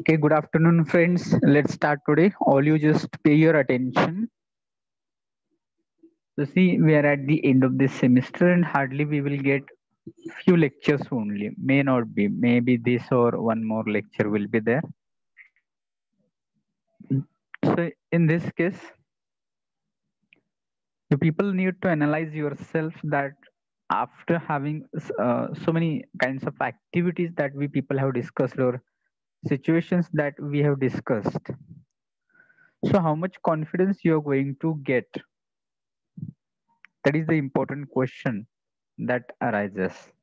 Okay, good afternoon, friends. Let's start today. All you just pay your attention. So, see, we are at the end of this semester, and hardly we will get few lectures only. May not be. Maybe this or one more lecture will be there. So, in this case, you people need to analyze yourself that after having so many kinds of activities that we people have discussed or situations that we have discussed. So, how much confidence you are going to get? That is the important question that arises.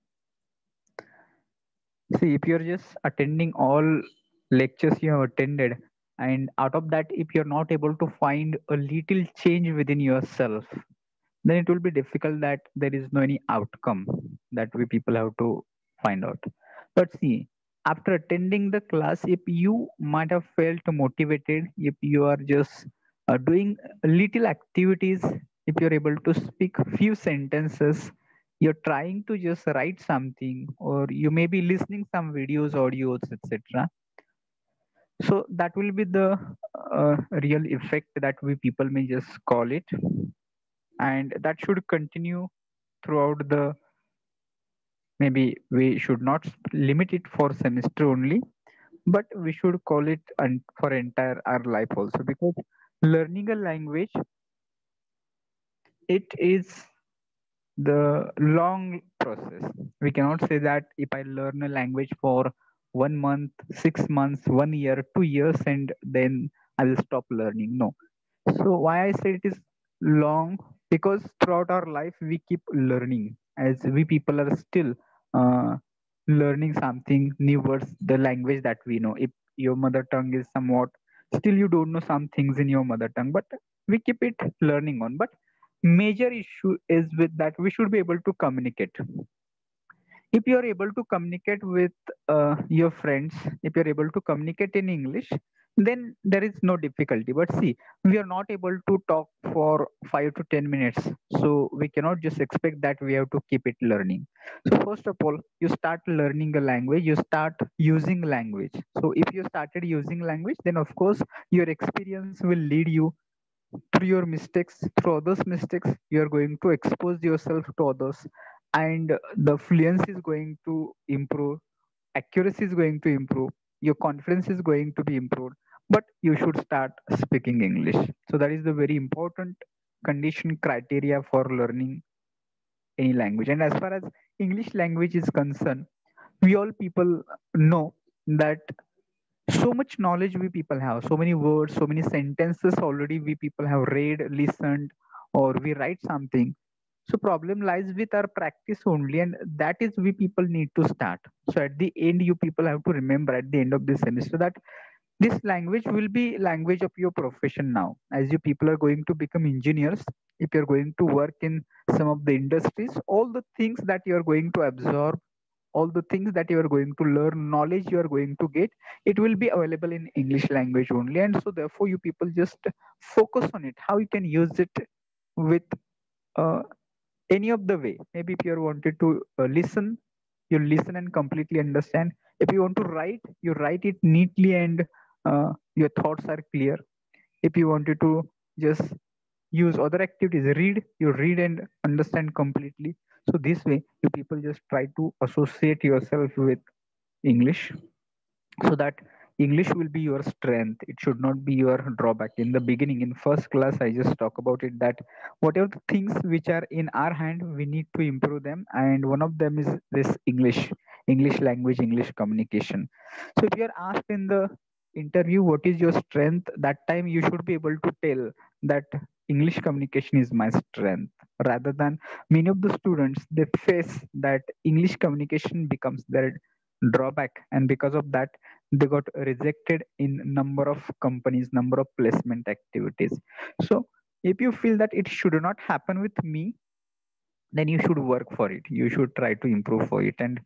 See, if you're just attending all lectures you have attended, and out of that, if you're not able to find a little change within yourself, then it will be difficult that there is no any outcome that we people have to find out. But see, after attending the class, if you might have felt motivated, if you are just doing little activities, if you're able to speak few sentences, you're trying to just write something, or you may be listening some videos, audios, etc. So that will be the real effect that we people may just call it, and that should continue throughout the, maybe we should not limit it for semester only, but we should call it for entire our life also, because learning a language, it is the long process. We cannot say that if I learn a language for 1 month, 6 months, 1 year, 2 years, and then I will stop learning. No. So why I say it is long? Because throughout our life we keep learning, as we people are still uh, learning something new words, the language that we know. If your mother tongue is somewhat, still you don't know some things in your mother tongue, but we keep it learning on. But major issue is with that we should be able to communicate. If you are able to communicate with your friends, if you're able to communicate in English, then there is no difficulty. But see, we are not able to talk for 5 to 10 minutes, so we cannot just expect that we have to keep it learning. So first of all, you start learning a language, you start using language. So if you started using language, then of course your experience will lead you through your mistakes, through others mistakes. You are going to expose yourself to others, and the fluency is going to improve, accuracy is going to improve, your confidence is going to be improved. But you should start speaking English. So that is the very important condition criteria for learning any language. And as far as English language is concerned, we all people know that so much knowledge we people have, so many words, so many sentences already we people have read, listened, or we write something. So problem lies with our practice only, and that is we people need to start. So at the end, you people have to remember at the end of this semester that this language will be language of your profession. Now as you people are going to become engineers, if you're going to work in some of the industries, all the things that you are going to absorb, all the things that you are going to learn, knowledge you are going to get, it will be available in English language only. And so therefore you people just focus on it, how you can use it with uh, any of the way. Maybe if you are wanted to listen, you listen and completely understand. If you want to write, you write it neatly, and your thoughts are clear. If you wanted to just use other activities, read, you read and understand completely. So this way you people just try to associate yourself with English, so that English will be your strength. It should not be your drawback. In the beginning, in first class, I just talk about it that whatever the things which are in our hand, we need to improve them, and one of them is this English language, English communication. So if you are asked in the interview what is your strength, that time you should be able to tell that English communication is my strength, rather than many of the students, they face that English communication becomes their drawback, and because of that they got rejected in number of companies, number of placement activities. So if you feel that it should not happen with me, then you should work for it, you should try to improve for it. And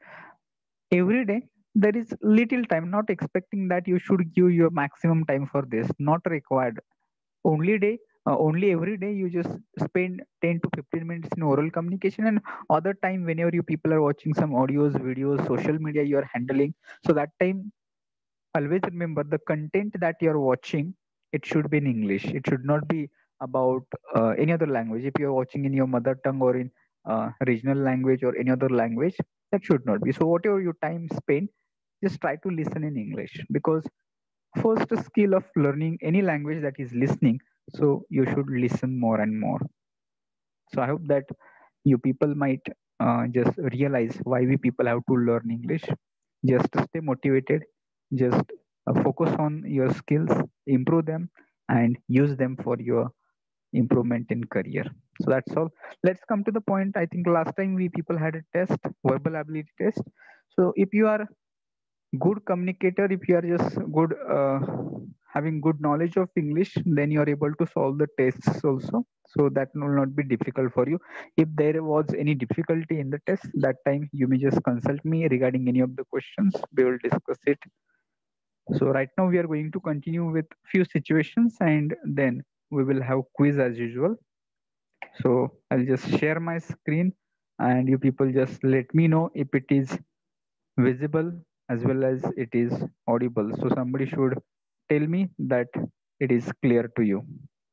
every day there is little time, not expecting that you should give your maximum time for this, not required. Only day, only every day you just spend 10 to 15 minutes in oral communication, and other time whenever you people are watching some audios, videos, social media you are handling, so that time always remember the content that you're watching, it should be in English. It should not be about any other language. If you're watching in your mother tongue or in regional language or any other language, that should not be. So whatever your time spent, just try to listen in English, because first skill of learning any language that is listening, so you should listen more and more. So I hope that you people might just realize why we people have to learn English. Just stay motivated. Just focus on your skills, improve them, and use them for your improvement in career. So that's all. Let's come to the point. I think last time we people had a test, verbal ability test. So if you are good communicator, if you are just good having good knowledge of English, then you are able to solve the tests also, so that will not be difficult for you. If there was any difficulty in the test, that time you may just consult me regarding any of the questions. We will discuss it. So right now we are going to continue with few situations, and then we will have quiz as usual. So I'll just share my screen, and you people just let me know if it is visible as well as it is audible. So somebody should tell me that it is clear to you.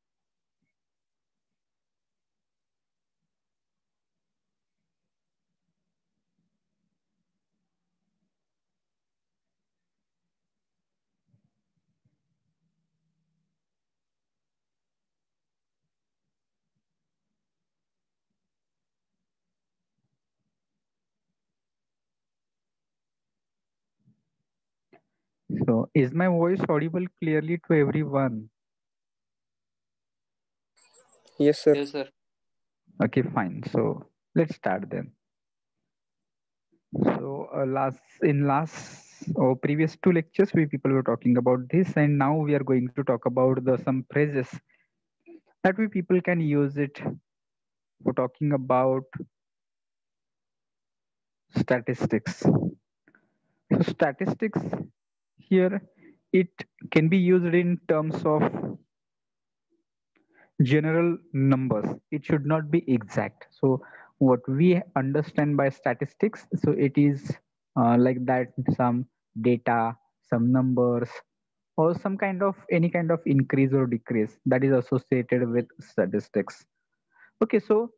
So is my voice audible clearly to everyone? Yes, sir. Yes, sir. Okay, fine. So let's start then. So last or previous two lectures, we people were talking about this, and now we are going to talk about the some phrases that we people can use it for talking about statistics. So statistics here, it can be used in terms of general numbers. It should not be exact. So what we understand by statistics, so it is like that, some data, some numbers, or some kind of any kind of increase or decrease that is associated with statistics. Okay, so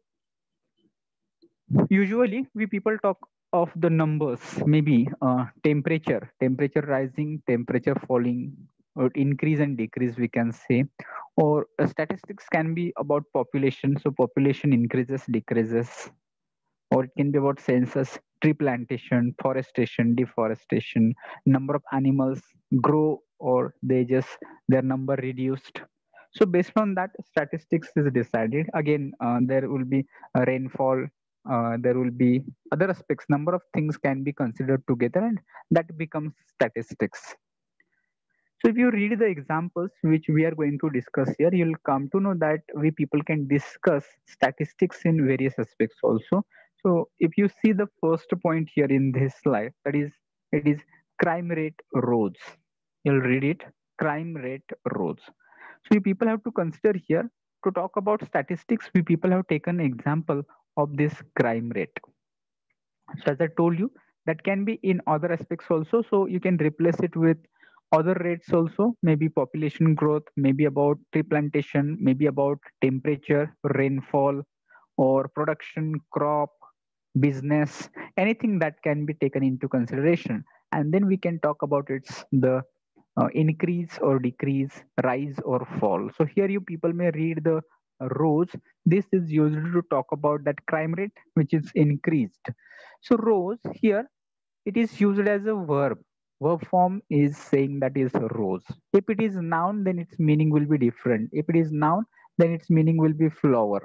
usually we people talk of the numbers, maybe temperature rising, temperature falling, or increase and decrease, we can say. Or statistics can be about population, so population increases, decreases. Or it can be about census, tree plantation, forestation, deforestation, number of animals grow or they just their number reduced. So based on that, statistics is decided. Again, there will be rainfall, there will be other aspects, number of things can be considered together, and that becomes statistics. So if you read the examples which we are going to discuss here, you'll come to know that we people can discuss statistics in various aspects also. So if you see the first point here in this slide, that is, it is crime rate rose. You'll read it, crime rate rose. So we people have to consider here, to talk about statistics, we people have taken example of this crime rate. So as I told you, that can be in other aspects also. So you can replace it with other rates also, maybe population growth, maybe about tree plantation, maybe about temperature, rainfall, or production, crop, business, anything that can be taken into consideration. And then we can talk about its the increase or decrease, rise or fall. So here you people may read the rows. This is used to talk about that crime rate which is increased. So rose here, it is used as a verb. Verb form is saying that is rose. If it is noun, then its meaning will be different. If it is noun, then its meaning will be flower.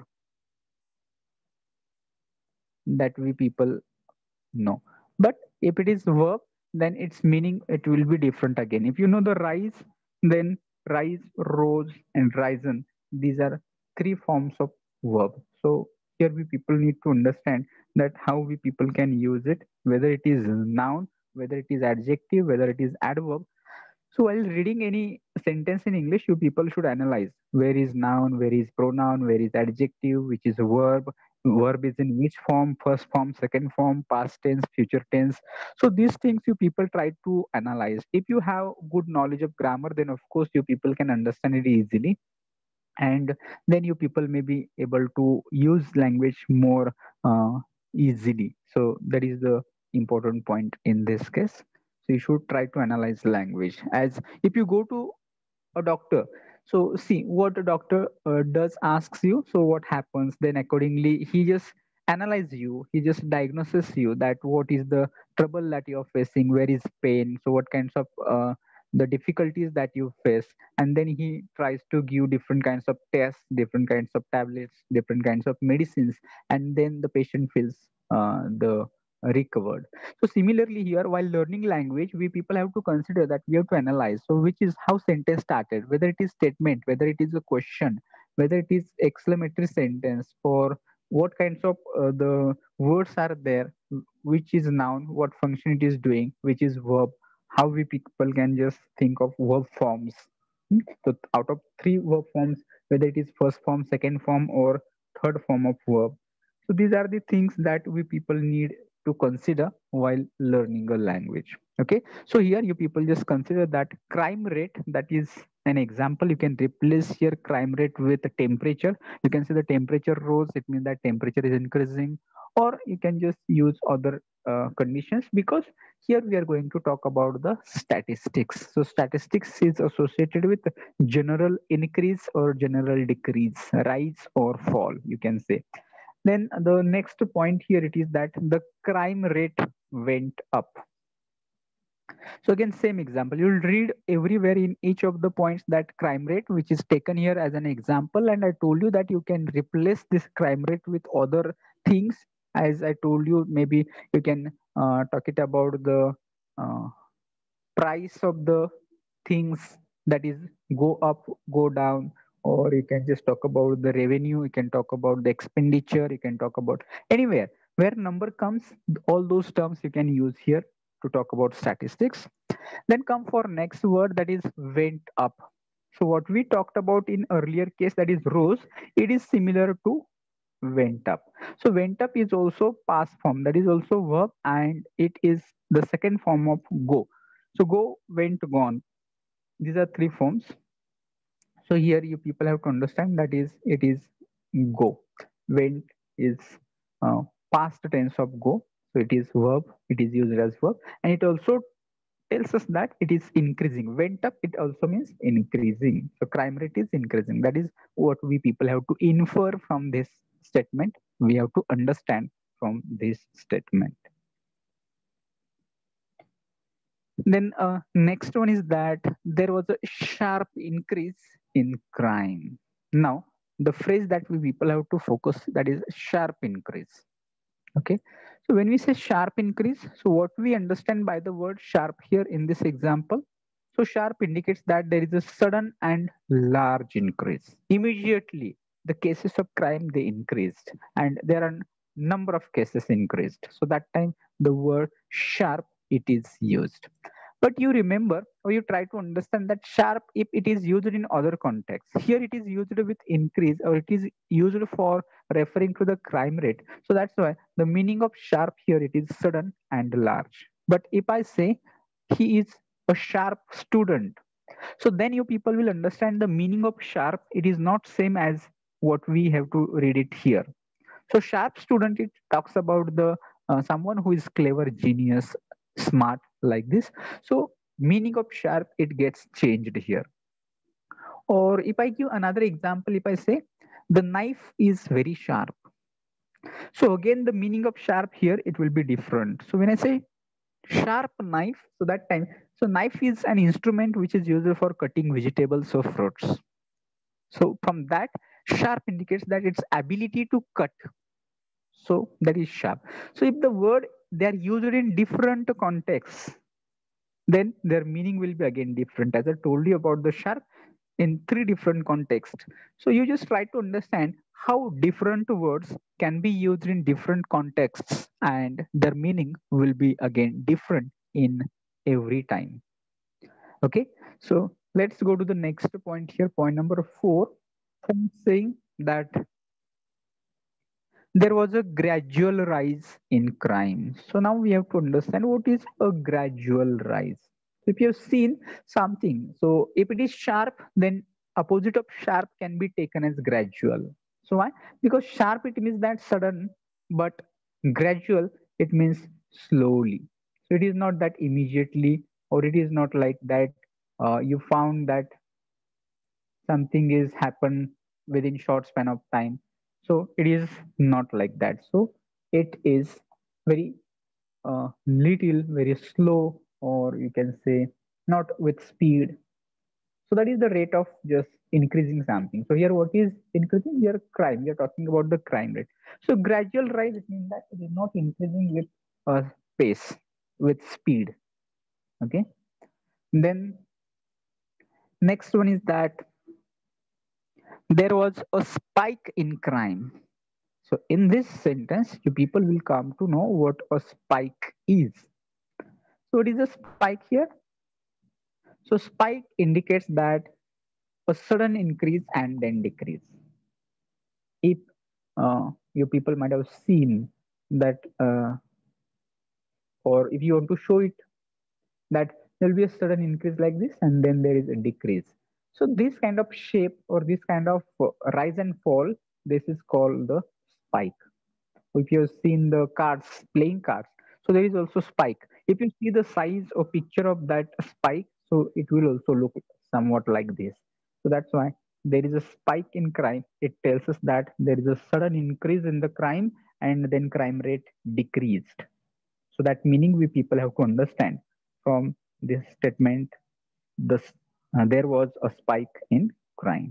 That we people know. But if it is verb, then its meaning it will be different again. If you know the rise, then rise, rose, and risen. These are three forms of verb. So here we people need to understand that how we people can use it, whether it is noun, whether it is adjective, whether it is adverb. So while reading any sentence in English, you people should analyze where is noun, where is pronoun, where is adjective, which is a verb, verb is in which form, first form, second form, past tense, future tense. So these things you people try to analyze. If you have good knowledge of grammar, then of course you people can understand it easily, and then you people may be able to use language more uh, easily. So that is the important point in this case. So you should try to analyze language. As if you go to a doctor, so see what a doctor does asks you, so what happens then accordingly he just analyze you, he just diagnoses you that what is the trouble that you're facing, where is pain, so what kinds of the difficulties that you face, and then he tries to give different kinds of tests, different kinds of tablets, different kinds of medicines, and then the patient feels the recovered. So similarly here, while learning language, we people have to consider that we have to analyze. So which is how sentence started, whether it is statement, whether it is a question, whether it is exclamatory sentence, for what kinds of the words are there, which is noun, what function it is doing, which is verb, how we people can just think of verb forms. So out of three verb forms, whether it is first form, second form, or third form of verb. So these are the things that we people need to consider while learning a language. Okay, so here you people just consider that crime rate, that is an example. You can replace here crime rate with the temperature. You can see the temperature rose, it means that temperature is increasing, or you can just use other conditions, because here we are going to talk about the statistics. So statistics is associated with general increase or general decrease, rise or fall, you can say. Then the next point here, it is that the crime rate went up. So again, same example. You'll read everywhere in each of the points that crime rate, which is taken here as an example. And I told you that you can replace this crime rate with other things. As I told you, maybe you can talk it about the uh, price of the things, that is go up, go down, or you can just talk about the revenue, you can talk about the expenditure, you can talk about anywhere where number comes, all those terms you can use here to talk about statistics. Then come for next word, that is went up. So what we talked about in earlier case, that is rose, it is similar to went up. So went up is also past form, that is also verb, and it is the second form of go. So go, went, gone, these are three forms. So here you people have to understand that is it is go. Went is past tense of go, so it is verb, it is used as verb, and it also tells us that it is increasing. Went up, it also means increasing. So crime rate is increasing. That is what we people have to infer from this statement. We have to understand from this statement. Then next one is that there was a sharp increase in crime. Now the phrase that we people have to focus, that is sharp increase. Okay, so when we say sharp increase, so what we understand by the word sharp here in this example, so sharp indicates that there is a sudden and large increase. Immediately the cases of crime they increased, and there are number of cases increased, so that time the word sharp it is used. But you remember, or you try to understand that sharp, if it is used in other contexts, here it is used with increase, or it is used for referring to the crime rate. So that's why the meaning of sharp here, it is sudden and large. But if I say he is a sharp student, so then you people will understand the meaning of sharp, it is not same as what we have to read it here. So sharp student, it talks about the someone who is clever, genius, smart, like this. So meaning of sharp, it gets changed here. Or if I give another example, if I say the knife is very sharp, so again the meaning of sharp here, it will be different. So when I say sharp knife, so that time, so knife is an instrument which is used for cutting vegetables or fruits. So from that, sharp indicates that its ability to cut, so that is sharp. So if the word they are used in different contexts, then their meaning will be again different. As I told you about the sharp in three different contexts. So you just try to understand how different words can be used in different contexts, and their meaning will be again different in every time. Okay, so let's go to the next point here, point number 4. I'm saying that there was a gradual rise in crime. So now we have to understand what is a gradual rise. If you have seen something, so if it is sharp, then opposite of sharp can be taken as gradual. So why? Because sharp it means that sudden, but gradual it means slowly. So it is not that immediately, or it is not like that you found that something is happened within short span of time. So it is not like that. So it is very little, very slow, or you can say not with speed. So that is the rate of just increasing something. So here what is increasing? Here crime. We are talking about the crime rate. So gradual rise, it means that it is not increasing with pace, with speed. Okay. Then next one is that there was a spike in crime. So in this sentence, you people will come to know what a spike is. So what is a spike here? So spike indicates that a sudden increase and then decrease. If you people might have seen that, or if you want to show it, that there will be a sudden increase like this and then there is a decrease. So this kind of shape or this kind of rise and fall, this is called the spike. If you have seen the cards, playing cards, so there is also spike. If you see the size or picture of that spike, so it will also look somewhat like this. So that's why there is a spike in crime. It tells us that there is a sudden increase in the crime and then crime rate decreased. So that meaning we people have to understand from this statement, this there was a spike in crime.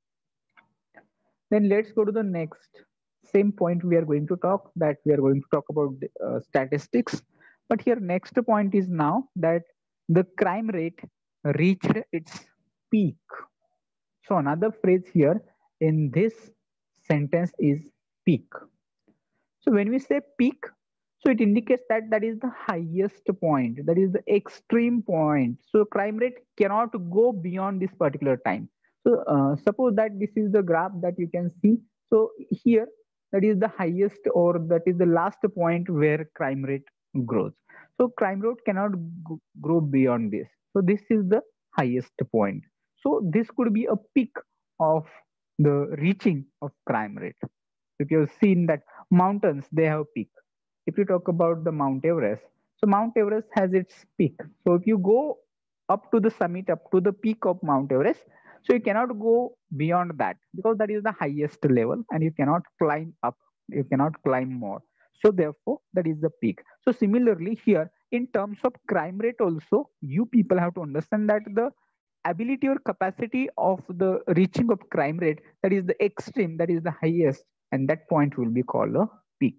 Then let's go to the next. Same point we are going to talk, that we are going to talk about statistics. But here next point is now that the crime rate reached its peak. So another phrase here in this sentence is peak. So when we say peak, so it indicates that that is the highest point, that is the extreme point. So crime rate cannot go beyond this particular time. So suppose that this is the graph that you can see. So here that is the highest, or that is the last point where crime rate grows. So crime rate cannot grow beyond this. So this is the highest point. So this could be a peak of the reaching of crime rate. If you've seen that mountains, they have peak. If you talk about the Mount Everest, so Mount Everest has its peak. So if you go up to the summit, up to the peak of Mount Everest, so you cannot go beyond that because that is the highest level and you cannot climb up, you cannot climb more. So therefore that is the peak. So similarly here in terms of crime rate also, you people have to understand that the ability or capacity of the reaching of crime rate, that is the extreme, that is the highest, and that point will be called a peak.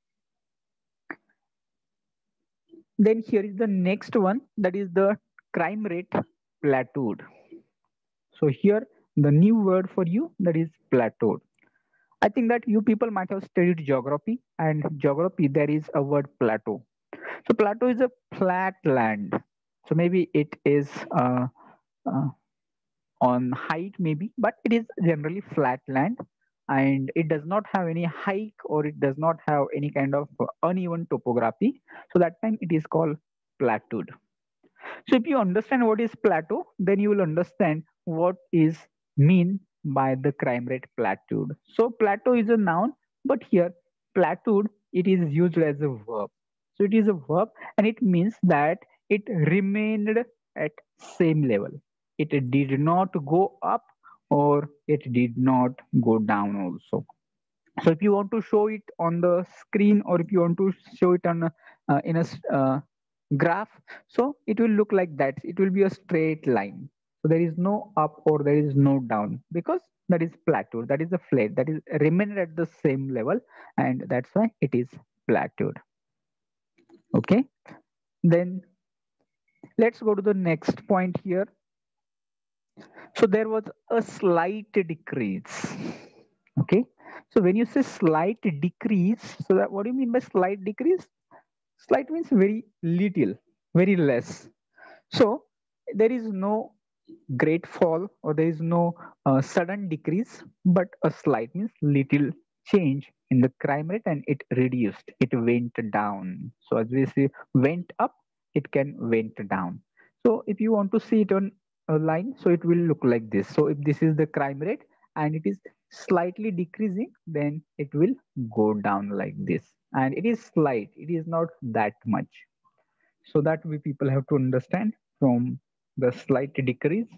Then here is the next one, that is the crime rate plateaued. So here the new word for you, that is plateaued. I think that you people might have studied geography, and geography there is a word plateau. So plateau is a flat land. So maybe it is uh, on height maybe, but it is generally flat land and it does not have any hike or it does not have any kind of uneven topography. So that time it is called plateaued. So if you understand what is plateau, then you will understand what is mean by the crime rate plateaued. So plateau is a noun, but here plateaued, it is used as a verb. So it is a verb and it means that it remained at same level. It did not go up or it did not go down also. So if you want to show it on the screen or if you want to show it on in a graph, so it will look like that. It will be a straight line. So there is no up or there is no down because that is plateau. That is a flat. That is remained at the same level, and that's why it is plateaued. Okay. Then let's go to the next point here. So there was a slight decrease. Okay. So when you say slight decrease, so that what do you mean by slight decrease? Slight means very little, very less. So there is no great fall or there is no sudden decrease, but a slight means little change in the crime rate and it reduced, it went down. So as we see, went up, it can went down. So if you want to see it on a line, so it will look like this. So if this is the crime rate and it is slightly decreasing, then it will go down like this. And it is slight, it is not that much. So that we people have to understand from the slight decrease.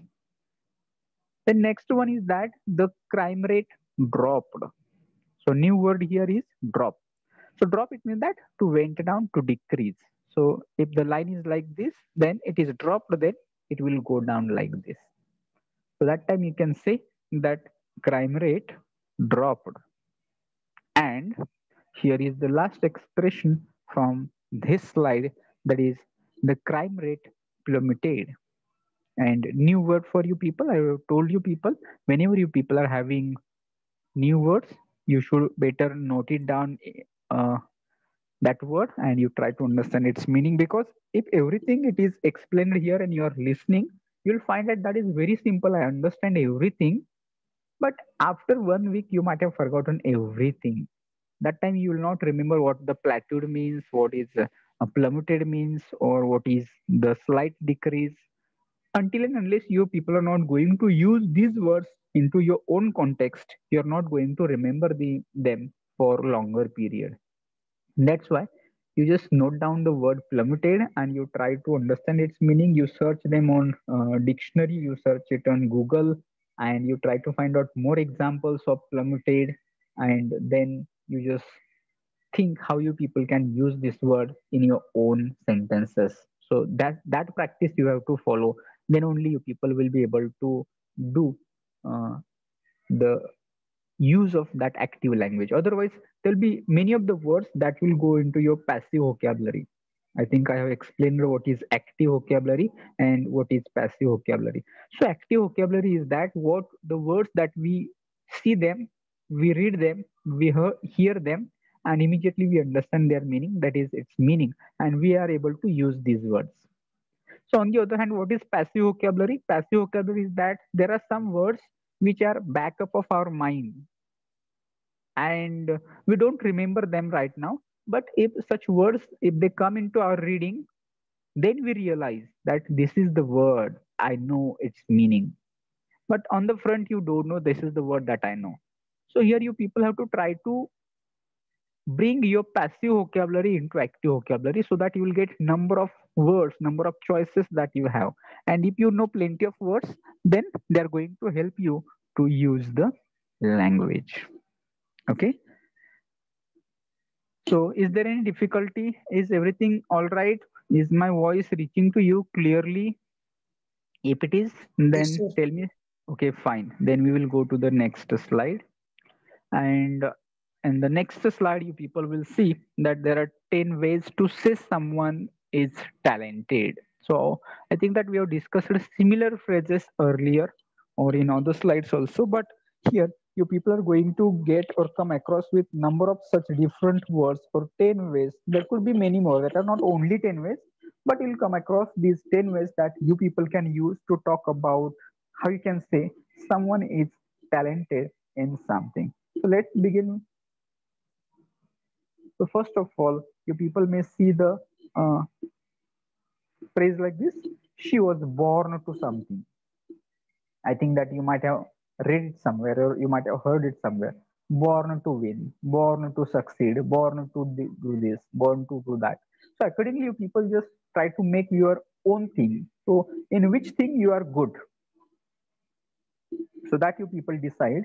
The next one is that the crime rate dropped. So new word here is drop. So drop, it means that to went down, to decrease. So if the line is like this, then it is dropped, then it will go down like this. So that time you can say that crime rate dropped. And here is the last expression from this slide, that is the crime rate plummeted. And new word for you people, I have told you people, whenever you people are having new words, you should better note it down, uh, that word, and you try to understand its meaning, because if everything it is explained here and you are listening, you'll find that that is very simple, I understand everything, but after 1 week you might have forgotten everything. That time you will not remember what the plateaued means, what is plummeted means, or what is the slight decrease. Until and unless you people are not going to use these words into your own context, you're not going to remember them for longer period. That's why you just note down the word plummeted and you try to understand its meaning. You search them on dictionary, you search it on Google, and you try to find out more examples of plummeted, and then you just think how you people can use this word in your own sentences. So that practice you have to follow. Then only you people will be able to do uh, the use of that active language. Otherwise, there'll be many of the words that will go into your passive vocabulary. I think I have explained what is active vocabulary and what is passive vocabulary. So active vocabulary is that what the words that we see them, we read them, we hear them, and immediately we understand their meaning, that is its meaning, and we are able to use these words. So on the other hand, what is passive vocabulary? Passive vocabulary is that there are some words which are backup of our mind, and we don't remember them right now, but if such words, if they come into our reading, then we realize that this is the word, I know its meaning, but on the front you don't know this is the word that I know. So here you people have to try to bring your passive vocabulary into active vocabulary, so that you will get number of words, number of choices that you have. And if you know plenty of words, then they are going to help you to use the language. Okay. So, is there any difficulty? Is everything all right? Is my voice reaching to you clearly? If it is, Yes, then sir. tell me. Okay, fine. Then we will go to the next slide. And in the next slide, you people will see that there are 10 ways to say someone is talented. So, I think that we have discussed similar phrases earlier or in other slides also, but here you people are going to get or come across with number of such different words or 10 ways. There could be many more that are not only 10 ways, but you'll come across these 10 ways that you people can use to talk about how you can say someone is talented in something. So let's begin. So first of all, you people may see the uh, phrase like this: "She was born to something." I think that you might have read it somewhere or you might have heard it somewhere. Born to win, born to succeed, born to do this, born to do that. So accordingly, you people just try to make your own thing. So in which thing you are good, so that you people decide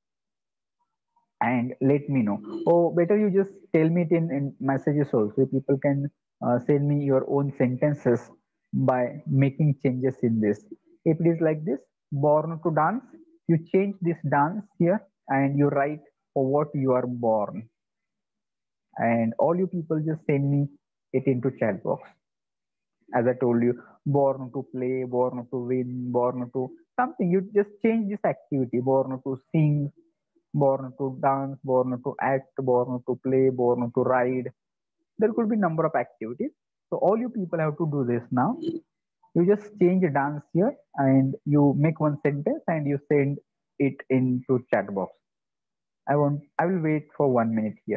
and let me know. Or better you just tell me it in messages also. People can send me your own sentences by making changes in this. If it is like this, born to dance, you change this dance here and you write for what you are born. And all you people just send me it into chat box. As I told you, born to play, born to win, born to something. You just change this activity. Born to sing, born to dance, born to act, born to play, born to ride. There could be number of activities. So all you people have to do this now. You just change dance here and you make one sentence and you send it into chat box. I will wait for 1 minute here.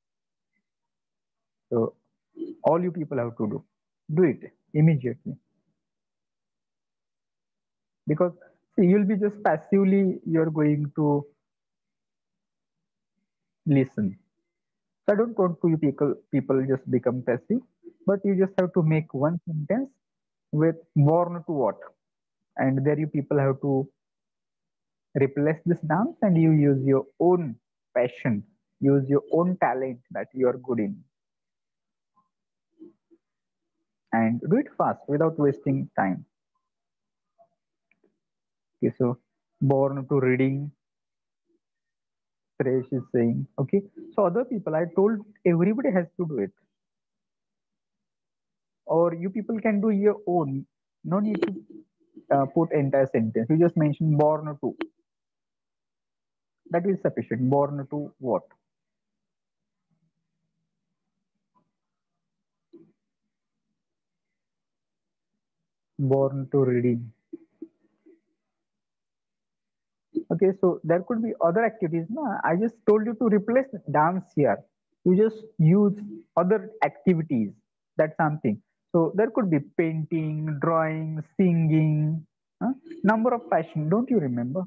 So all you people have to do it immediately, because see, you'll be just passively you're going to listen. So I don't want to you people just become passive, but you just have to make one sentence with born to what, and there you people have to replace this dance and you use your own passion, use your own talent that you are good in, and do it fast without wasting time. Okay, so born to reading, Suresh is saying. Okay, so other people, I told everybody has to do it, or you people can do your own. No need to put entire sentence. You just mention born to. That is sufficient. Born to what? Born to reading. Okay, so there could be other activities. No, I just told you to replace dance here. You just use other activities. That's something. So there could be painting, drawing, singing, number of passion. Don't you remember?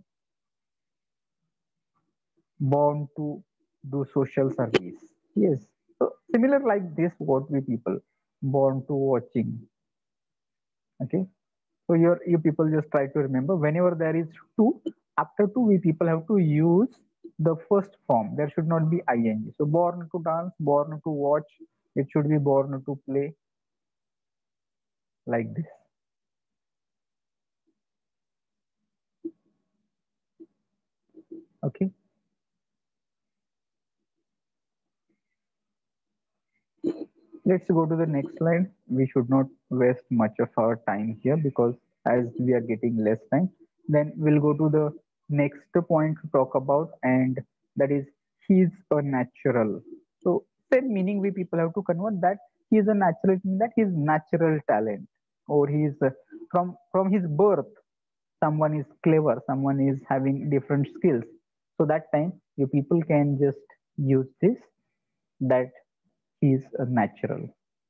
Born to do social service. Yes. So similar like this, what we people born to watching. Okay. So you people just try to remember whenever there is two, after two we people have to use the first form. There should not be ing. So born to dance, born to watch. It should be born to play, like this. Okay. Let's go to the next slide. We should not waste much of our time here, because as we are getting less time, then we'll go to the next point to talk about, and that is he's a natural. So same meaning we people have to convert that he is a natural, mean that his natural talent, or he is from his birth. Someone is clever, someone is having different skills. So that time you people can just use this, that he is a natural.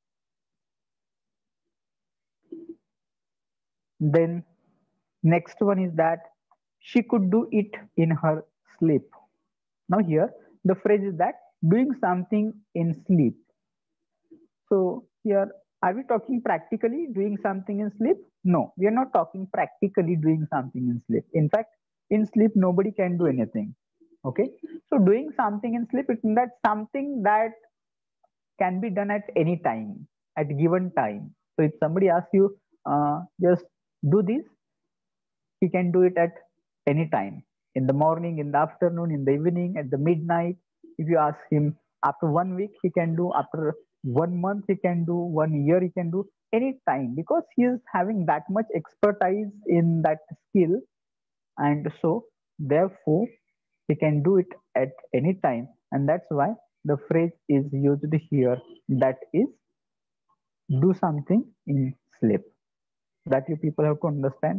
Then next one is that she could do it in her sleep. Now here the phrase is that doing something in sleep. So here, are we talking practically doing something in sleep? No, we are not talking practically doing something in sleep. In fact, in sleep nobody can do anything. Okay, so doing something in sleep, it means that something that can be done at any time, at given time. So if somebody asks you, just do this, he can do it at any time, in the morning, in the afternoon, in the evening, at the midnight. If you ask him after 1 week, he can do, after 1 month, he can do, 1 year, he can do any time, because he is having that much expertise in that skill. And so, therefore, he can do it at any time. And that's why the phrase is used here, that is, do something in sleep. That you people have to understand.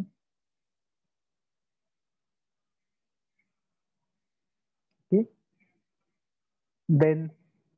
Okay. Then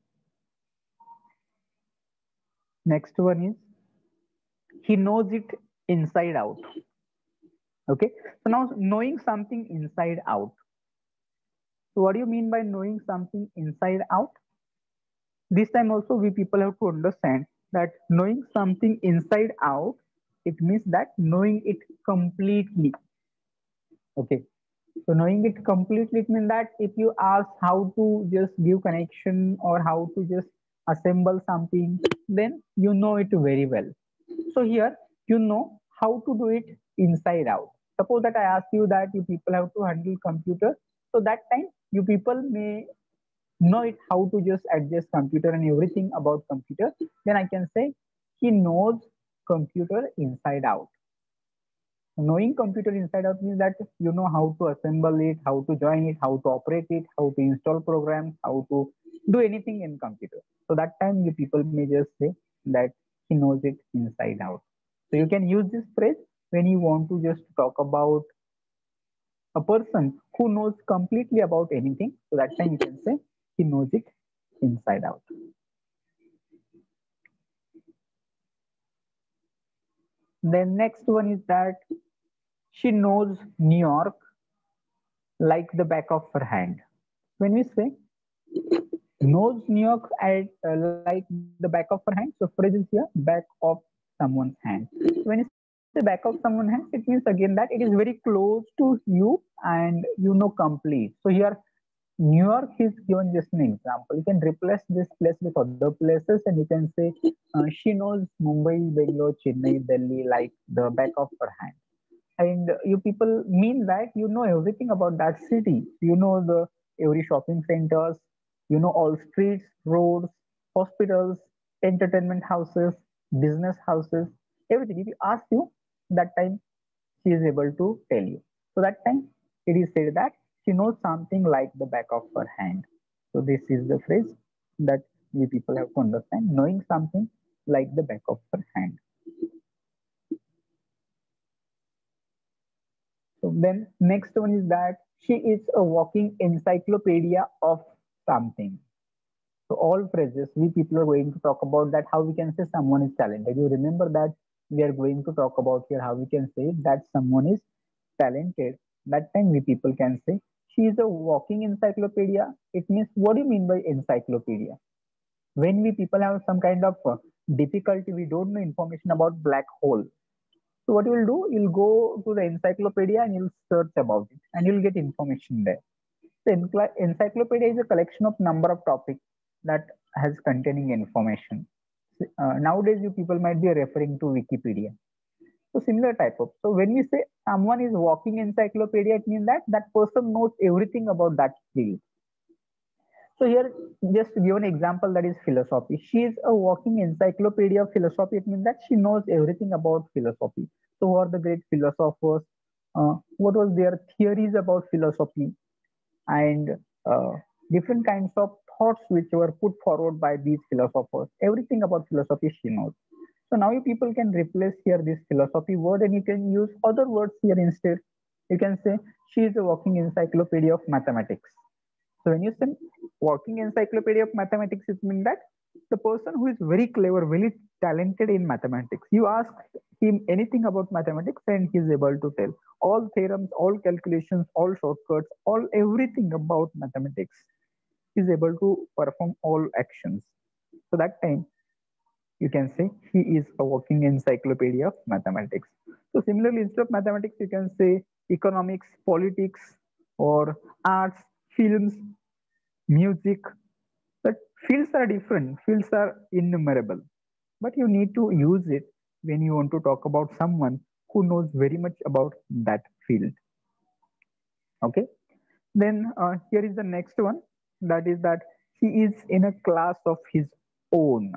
next one is he knows it inside out. Okay. So now knowing something inside out. So what do you mean by knowing something inside out? This time also we people have to understand that knowing something inside out, it means that knowing it completely. Okay. So knowing it completely, it means that if you ask how to just give connection or how to just assemble something, then you know it very well. So here you know how to do it inside out. Suppose that I ask you that you people have to handle computer. So that time you people may know it how to just adjust computer and everything about computer. Then I can say he knows computer inside out. Knowing computer inside out means that you know how to assemble it, how to join it, how to operate it, how to install programs, how to do anything in computer. So that time you people may just say that he knows it inside out. So you can use this phrase when you want to just talk about a person who knows completely about anything. So that time you can say he knows it inside out. Then next one is that she knows New York like the back of her hand. When we say knows New York at like the back of her hand, so phrase is here back of someone's hand. When you say back of someone's hand, it means again that it is very close to you and you know complete. So here New York is given just an example. You can replace this place with other places and you can say she knows Mumbai, Bangalore, Chennai, Delhi like the back of her hand. And you people mean that you know everything about that city. You know the every shopping centers, you know all streets, roads, hospitals, entertainment houses, business houses, everything. If you ask you, that time she is able to tell you. So that time it is said that she knows something like the back of her hand. So this is the phrase that we people have to understand, knowing something like the back of her hand. So then next one is that she is a walking encyclopedia of something. So all phrases we people are going to talk about that how we can say someone is talented. You remember that we are going to talk about here how we can say that someone is talented. That time we people can say she is a walking encyclopedia. It means what do you mean by encyclopedia? When we people have some kind of difficulty, we don't know information about black hole. So what you will do, you'll go to the encyclopedia and you'll search about it and you'll get information there. The encyclopedia is a collection of number of topics that has containing information. Nowadays, you people might be referring to Wikipedia. So similar type of. So when we say someone is walking encyclopedia, it means that that person knows everything about that field. So here, just to give an example, that is philosophy. She is a walking encyclopedia of philosophy. It means that she knows everything about philosophy. So who are the great philosophers? What was their theories about philosophy? And uh, different kinds of thoughts which were put forward by these philosophers. Everything about philosophy she knows. So now you people can replace here this philosophy word and you can use other words here instead. You can say she is a walking encyclopedia of mathematics. So when you say walking encyclopedia of mathematics, it means that the person who is very clever, very talented in mathematics, you ask him anything about mathematics and he is able to tell all theorems, all calculations, all shortcuts, all everything about mathematics. He is able to perform all actions. So that time you can say he is a walking encyclopedia of mathematics. So similarly, instead of mathematics, you can say economics, politics, or arts, films, music. But fields are different, fields are innumerable, but you need to use it when you want to talk about someone who knows very much about that field. Okay, then here is the next one, that is that he is in a class of his own.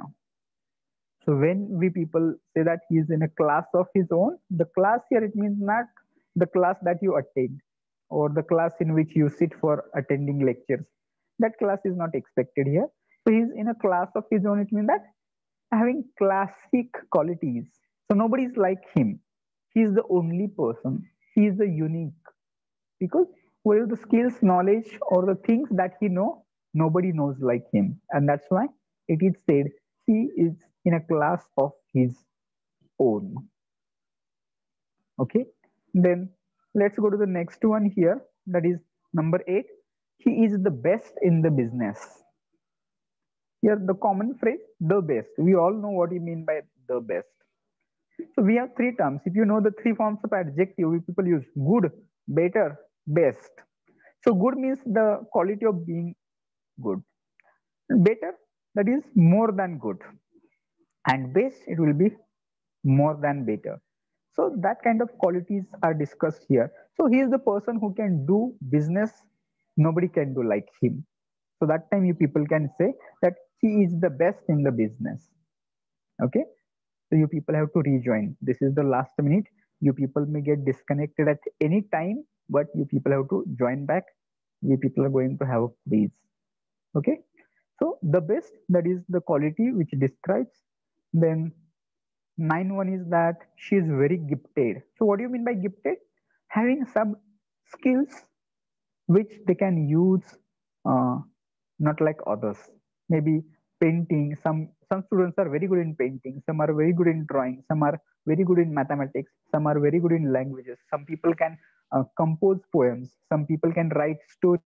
So when we people say that he is in a class of his own, the class here it means not the class that you attend or the class in which you sit for attending lectures. That class is not expected here. So he's in a class of his own. It means that having classic qualities. So nobody is like him. He is the only person. He is the unique because whatever the skills, knowledge, or the things that he know, nobody knows like him, and that's why it is said he is in a class of his own. Okay, then let's go to the next one here. That is number 8. He is the best in the business. Here, the common phrase, the best. We all know what you mean by the best. So we have three terms. If you know the three forms of adjective, we people use good, better, best. So good means the quality of being good. Better, that is more than good. And best, it will be more than better. So that kind of qualities are discussed here. So he is the person who can do business, nobody can do like him. So that time you people can say that he is the best in the business. Okay. So you people have to rejoin. This is the last minute. You people may get disconnected at any time, but you people have to join back. We people are going to have a quiz. Okay. So the best, that is the quality which describes. Then 9 1 is that she is very gifted. So what do you mean by gifted? Having some skills which they can use, uh, not like others. Maybe painting. Some students are very good in painting. Some are very good in drawing. Some are very good in mathematics. Some are very good in languages. Some people can compose poems. Some people can write stories.